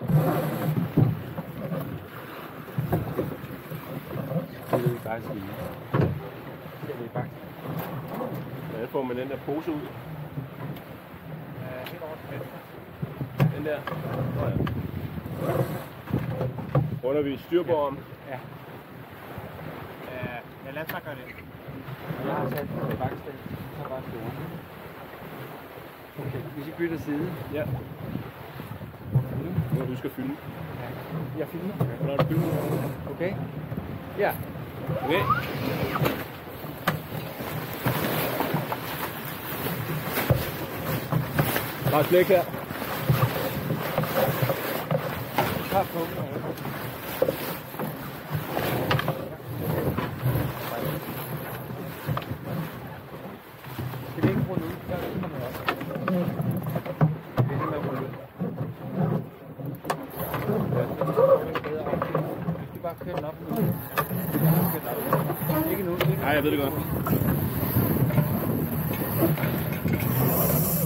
Det vil vi bare sige. Det vil vi bare. Hvordan får man den der pose ud? Helt over til venstre. Den der? Nå ja. Runder vi styrborden? Ja. Ja, lad os bare gøre det. Jeg har sat den på baksted. Så bare stå. Okay, vi skal bytte side. Ja. Nu du skal fylde. Ja. Jeg filmer. Hvornår er du fyldt? Okay. Ja. Okay. Bare slæk her. Tag på. Skal vi ikke rulle ud? Så kommer det op. Det er det med at rulle ud. Vi skal bare køre den op nu. Ikke nu. Nej, jeg ved det godt.